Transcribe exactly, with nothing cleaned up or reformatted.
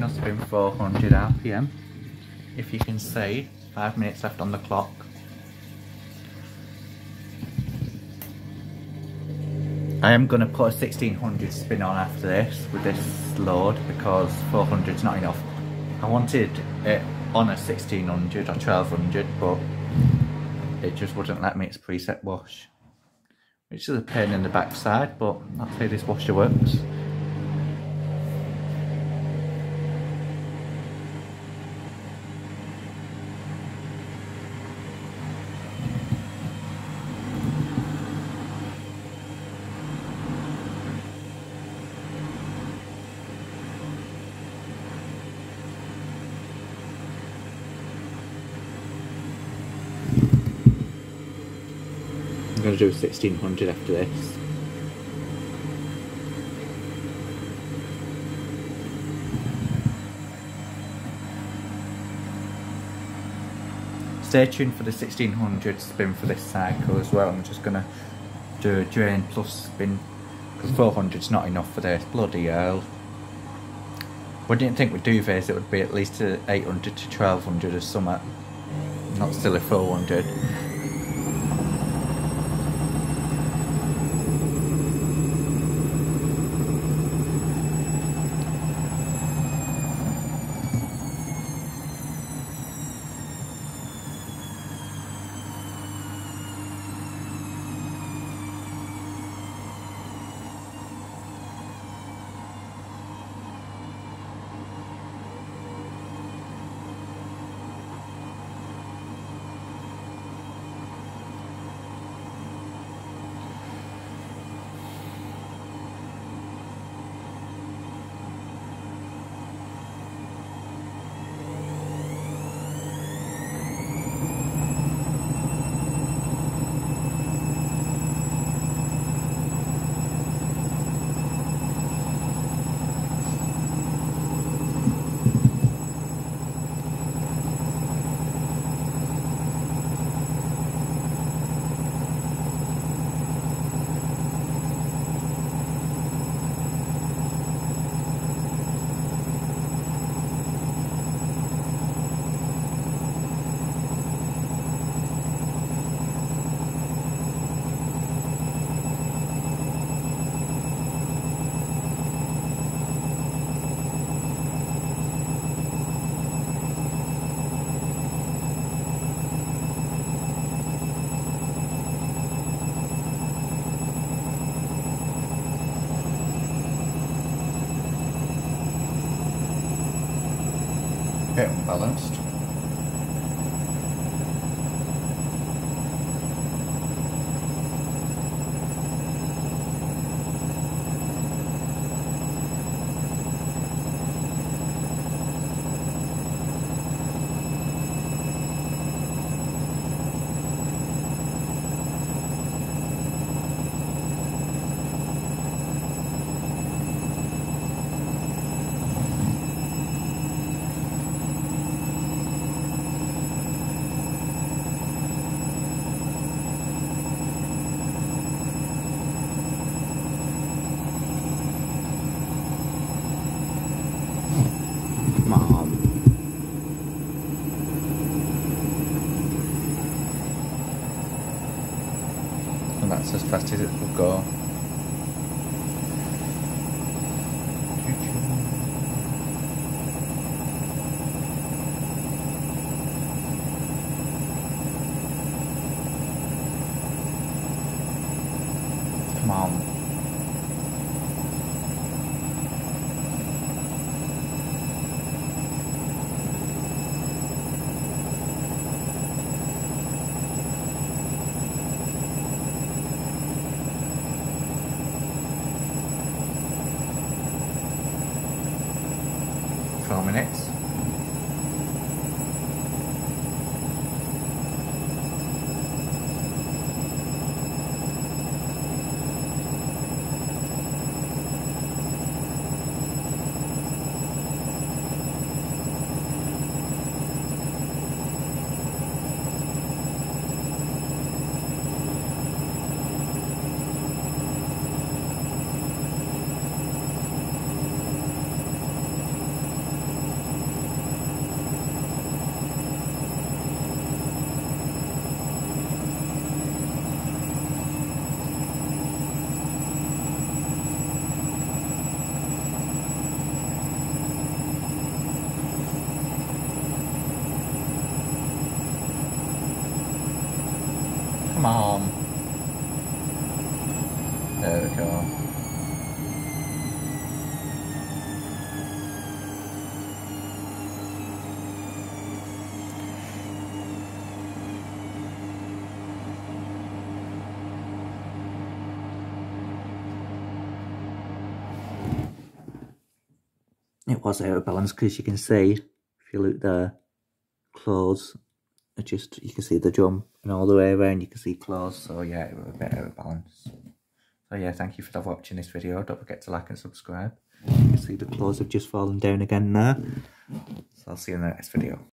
final spin four hundred R P M. If you can see, five minutes left on the clock. I am going to put a sixteen hundred spin on after this with this load because four hundred is not enough. I wanted it on a sixteen hundred or twelve hundred, but it just wouldn't let me. It's preset wash, which is a pain in the backside, but hopefully this washer works. I'm going to do sixteen hundred after this. Stay tuned for the sixteen hundred spin for this cycle as well. I'm just going to do a drain plus spin because four hundred is not enough for this. Bloody hell. I didn't think with duvets it would be at least a eight hundred to twelve hundred or something. Not still a four hundred. Bit unbalanced. And that's as fast as it will go. Come on. Four minutes. it was out of balance because you can see, if you look there, clothes, it just, you can see the jump and all the way around you can see clothes, so yeah, it was a bit out of balance. So yeah, thank you for watching this video. Don't forget to like and subscribe. You can see the clothes have just fallen down again there. So I'll see you in the next video.